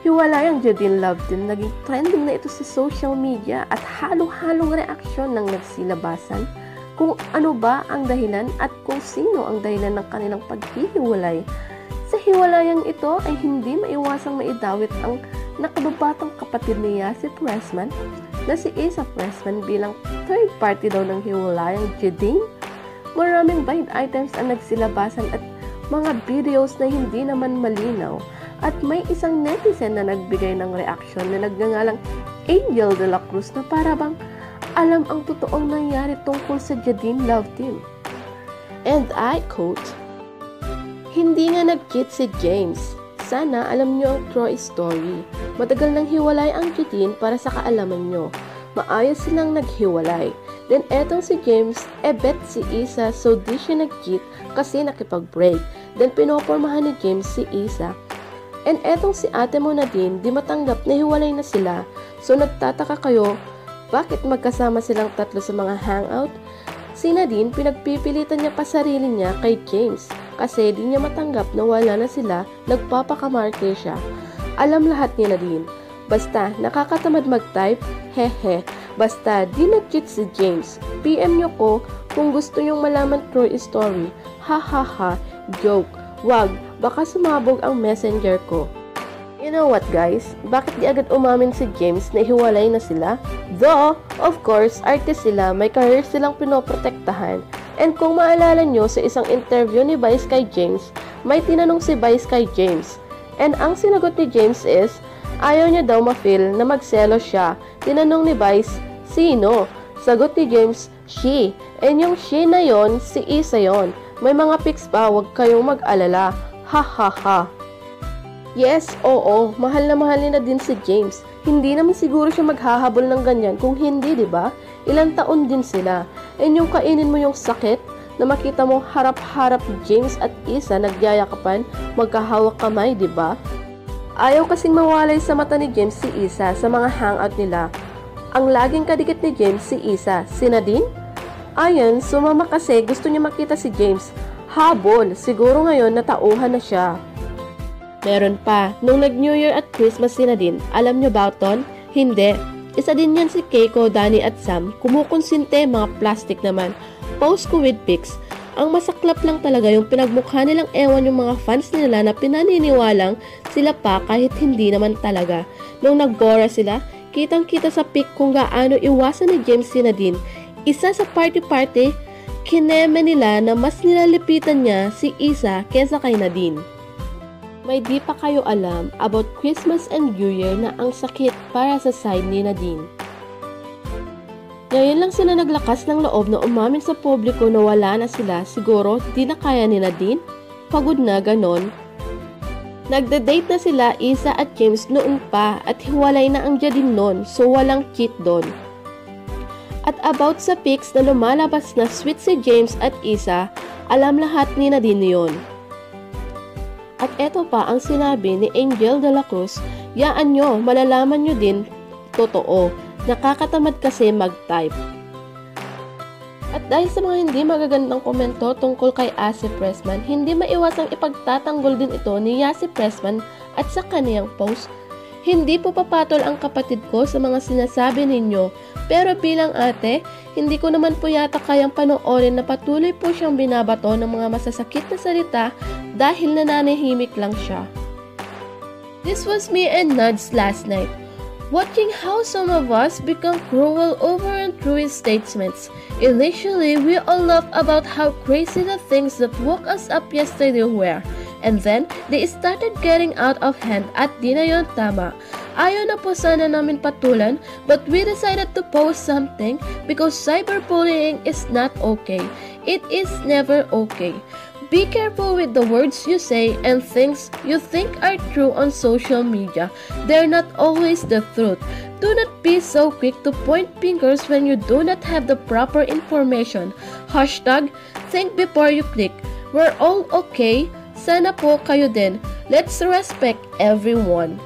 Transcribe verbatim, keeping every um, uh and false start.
Hiwalay ang Jadine Love Team, naging trending na ito sa social media at halo-halong reaksyon ng nagsilabasan kung ano ba ang dahilan at kung sino ang dahilan ng kanilang paghihiwalay. Sa hiwalayang ito ay hindi maiwasang maidawit ang nakababatang kapatid ni Yassi Pressman na si Isa Pressman bilang third party daw ng hiwalayang Jadine. Maraming blind items ang nagsilabasan at mga videos na hindi naman malinaw. At may isang netizen na nagbigay ng reaksyon na nagngangalang Angel de la Cruz na para bang alam ang totoong nangyari tungkol sa Jadine Love Team. And I quote, "Hindi nga nag-cheat si James. Sana alam nyo ang true story. Matagal nang hiwalay ang Jadine para sa kaalaman nyo. Maayos silang naghiwalay. Then etong si James, e bet si Isa so di siya nag-cheat kasi nakipag-break. Then pinopormahan ni James si Isa. And etong si ate mo Nadine, di matanggap na hiwalay na sila. So nagtataka kayo, bakit magkasama silang tatlo sa mga hangout? Si Nadine, pinagpipilitan niya pa sarili niya kay James kasi di niya matanggap na wala na sila, nagpapakamarte siya. Alam lahat ni Nadine. Basta nakakatamad mag-type, hehe. Basta di nag-cheat si James. P M niyo ko kung gusto niyong malaman true story. Ha ha ha, joke. Wag, baka sumabog ang messenger ko." You know what guys? Bakit di agad umamin si James na hiwalay na sila? Though, of course, artist sila, may career silang pinoprotektahan. And kung maalala nyo sa isang interview ni Vice kay James, may tinanong si Vice kay James. And ang sinagot ni James is, ayaw niya daw ma-feel na magselo siya. Tinanong ni Vice, sino? Sagot ni James, she. And yung she na yon, si Isa yon. May mga pics pa, wag kayong mag-alala. Ha ha ha. Yes, oo, mahal na mahal na din si James. Hindi naman siguro siya maghahabol ng ganyan kung hindi, di ba? Ilang taon din sila. And yung kainin mo yung sakit na makita mo harap-harap James at Isa nagyayakapan, magkahawak kamay, di ba? Ayaw kasing mawalay sa mata ni James si Isa sa mga hangout nila. Ang laging kadikit ni James si Isa, si Nadine? Ayon, sumama kasi gusto niya makita si James. Habol, siguro ngayon natauhan na siya. Meron pa, nung nag-New Year at Christmas si Nadine, alam nyo ba ton? Hindi. Isa din yan si Keiko, Danny at Sam. Kumukonsinte, mga plastic naman. Post ko with pics. Ang masaklap lang talaga yung pinagmukha nilang ewan yung mga fans nila na pinaniniwalang sila pa kahit hindi naman talaga. Nung nagbora sila, kitang-kita sa pic kung gaano iwasan ni James si Nadine. Isa sa party-party, kineme nila na mas nilalipitan niya si Isa kesa kay Nadine. May di pa kayo alam about Christmas and New Year na ang sakit para sa side ni Nadine. Ngayon lang sila naglakas ng loob na umamin sa publiko na wala na sila, siguro di na kaya ni Nadine? Pagod na ganon. Nagda-date na sila Isa at James noon pa at hiwalay na ang Jadine noon so walang cheat doon. At about sa pics na lumalabas na sweet si James at Isa, alam lahat ni Nadine yun. At eto pa ang sinabi ni Angel de la Cruz, yaan nyo, malalaman nyo din, totoo, nakakatamad kasi mag-type. At dahil sa mga hindi magagandang komento tungkol kay Yassi Pressman, hindi maiwasang ipagtatanggol din ito ni Yassi Pressman at sa kaniyang post. Hindi po papatol ang kapatid ko sa mga sinasabi ninyo, pero bilang ate, hindi ko naman po yata kayang panoorin na patuloy po siyang binabato ng mga masasakit na salita dahil nananahimik lang siya. This was me and Nuds last night, watching how some of us become cruel over and through his statements. Initially, we all laughed about how crazy the things that woke us up yesterday were. And then, they started getting out of hand at di na yun tama. Ayaw na po sana namin patulan, but we decided to post something because cyberbullying is not okay. It is never okay. Be careful with the words you say and things you think are true on social media. They're not always the truth. Do not be so quick to point fingers when you do not have the proper information. Hashtag, think before you click. We're all okay. Sana po kayo din. Let's respect everyone.